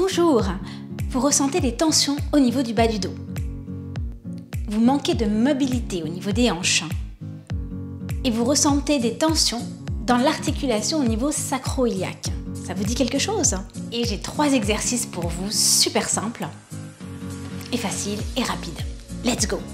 toujours, vous ressentez des tensions au niveau du bas du dos. Vous manquez de mobilité au niveau des hanches. Et vous ressentez des tensions dans l'articulation au niveau sacro-iliaque. Ça vous dit quelque chose? Et j'ai 3 exercices pour vous, super simples, et faciles et rapides. Let's go!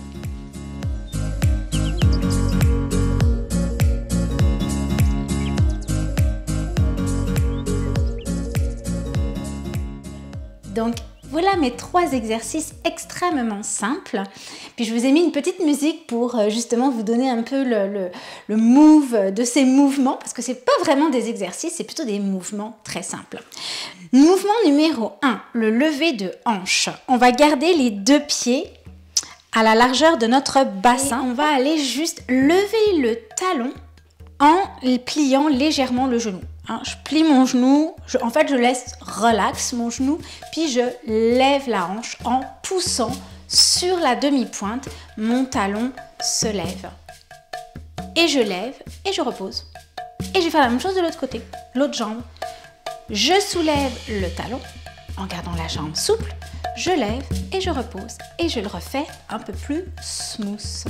Donc, voilà mes 3 exercices extrêmement simples. Puis je vous ai mis une petite musique pour justement vous donner un peu le move de ces mouvements, parce que c'est pas vraiment des exercices, c'est plutôt des mouvements très simples. Mouvement numéro 1, le lever de hanche. On va garder les 2 pieds à la largeur de notre bassin. Et on va aller juste lever le talon en pliant légèrement le genou. Je plie mon genou, en fait je laisse relax mon genou, puis je lève la hanche en poussant sur la demi-pointe, mon talon se lève. Et je lève et je repose. Et je vais faire la même chose de l'autre côté, l'autre jambe. Je soulève le talon en gardant la jambe souple, je lève et je repose. Et je le refais un peu plus smooth.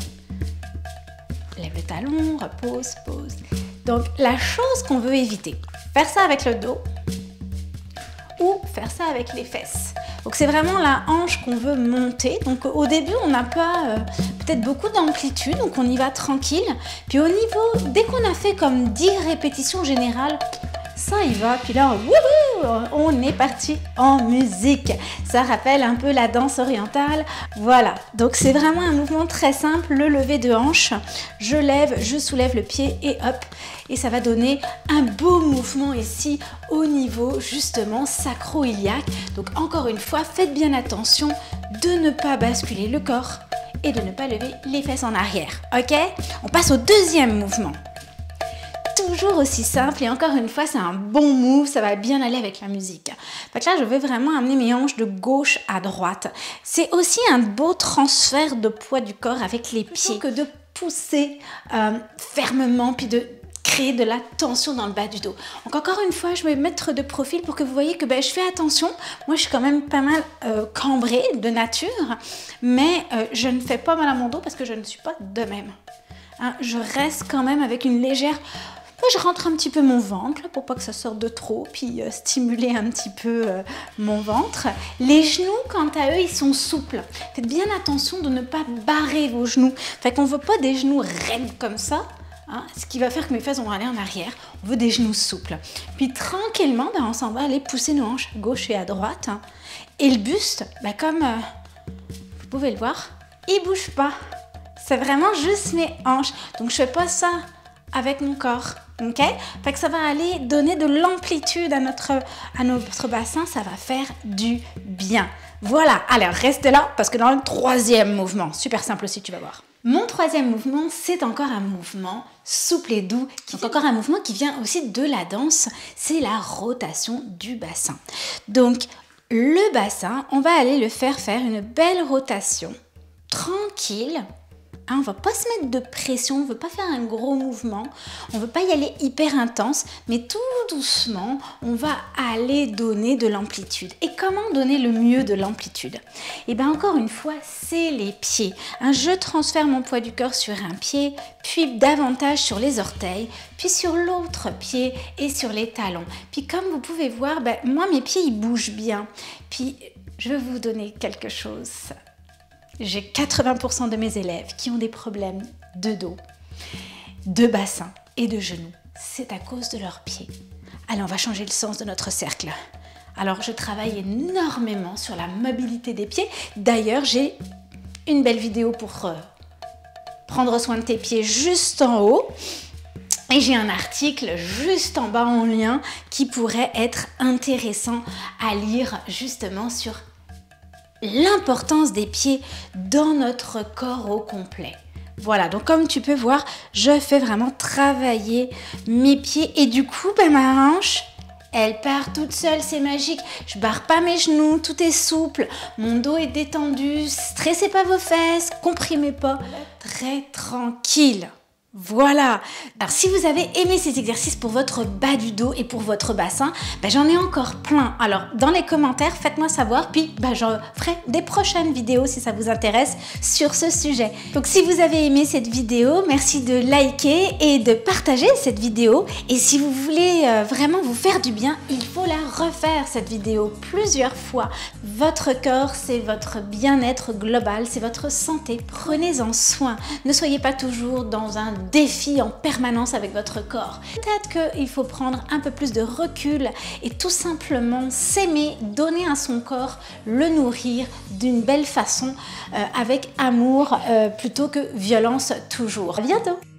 Lève le talon, repose, pose. Donc, la chose qu'on veut éviter, faire ça avec le dos ou faire ça avec les fesses. Donc, c'est vraiment la hanche qu'on veut monter. Donc, au début, on n'a pas peut-être beaucoup d'amplitude, donc on y va tranquille. Puis au niveau, dès qu'on a fait comme 10 répétitions générales, ça y va. Puis là, on est parti en musique. Ça rappelle un peu la danse orientale. Voilà, donc c'est vraiment un mouvement très simple, le lever de hanche. Je lève, je soulève le pied et hop. Et ça va donner un beau mouvement ici au niveau justement sacro-iliaque. Donc encore une fois, faites bien attention de ne pas basculer le corps et de ne pas lever les fesses en arrière. Ok? On passe au deuxième mouvement. Toujours aussi simple et encore une fois c'est un bon move, ça va bien aller avec la musique. Donc là je vais vraiment amener mes hanches de gauche à droite. C'est aussi un beau transfert de poids du corps avec les pieds que de pousser fermement puis de créer de la tension dans le bas du dos. Donc encore une fois je vais mettre de profil pour que vous voyez que je fais attention. Moi je suis quand même pas mal cambrée de nature, mais je ne fais pas mal à mon dos parce que je ne suis pas de même. Je reste quand même avec une légère... Je rentre un petit peu mon ventre pour pas que ça sorte de trop, puis stimuler un petit peu mon ventre. Les genoux, quant à eux, ils sont souples. Faites bien attention de ne pas barrer vos genoux. Fait qu'on veut pas des genoux raides comme ça, ce qui va faire que mes fesses vont aller en arrière. On veut des genoux souples. Puis tranquillement, on s'en va aller pousser nos hanches à gauche et à droite. Et le buste, comme vous pouvez le voir, il bouge pas. C'est vraiment juste mes hanches. Donc je fais pas ça avec mon corps. Ok? Fait que ça va aller donner de l'amplitude à notre bassin, ça va faire du bien. Voilà, alors reste là parce que dans le 3e mouvement, super simple aussi, tu vas voir. Mon 3e mouvement, c'est encore un mouvement souple et doux, encore un mouvement qui vient aussi de la danse, c'est la rotation du bassin. Donc, le bassin, on va aller le faire une belle rotation, tranquille. On ne va pas se mettre de pression, on ne veut pas faire un gros mouvement, on ne veut pas y aller hyper intense, mais tout doucement, on va aller donner de l'amplitude. Et comment donner le mieux de l'amplitude? Et bien encore une fois, c'est les pieds. Je transfère mon poids du corps sur un pied, puis davantage sur les orteils, puis sur l'autre pied et sur les talons. Puis comme vous pouvez voir, moi mes pieds ils bougent bien. Puis je vais vous donner quelque chose. J'ai 80% de mes élèves qui ont des problèmes de dos, de bassin et de genoux. C'est à cause de leurs pieds. Allez, on va changer le sens de notre cercle. Alors, je travaille énormément sur la mobilité des pieds. D'ailleurs, j'ai une belle vidéo pour prendre soin de tes pieds juste en haut. Et j'ai un article juste en bas en lien qui pourrait être intéressant à lire justement sur l'importance des pieds dans notre corps au complet. Voilà, donc comme tu peux voir, je fais vraiment travailler mes pieds et du coup, ma hanche, elle part toute seule, c'est magique. Je barre pas mes genoux, tout est souple, mon dos est détendu, stressez pas vos fesses, comprimez pas, très tranquille. Voilà. Alors si vous avez aimé ces exercices pour votre bas du dos et pour votre bassin, j'en ai encore plein. Alors dans les commentaires, faites-moi savoir, puis je ferai des prochaines vidéos si ça vous intéresse sur ce sujet. Donc si vous avez aimé cette vidéo, merci de liker et de partager cette vidéo. Et si vous voulez vraiment vous faire du bien, il faut la refaire cette vidéo plusieurs fois. Votre corps, c'est votre bien-être global, c'est votre santé. Prenez-en soin. Ne soyez pas toujours dans un défi en permanence avec votre corps. Peut-être qu'il faut prendre un peu plus de recul et tout simplement s'aimer, donner à son corps, le nourrir d'une belle façon, avec amour plutôt que violence toujours. À bientôt!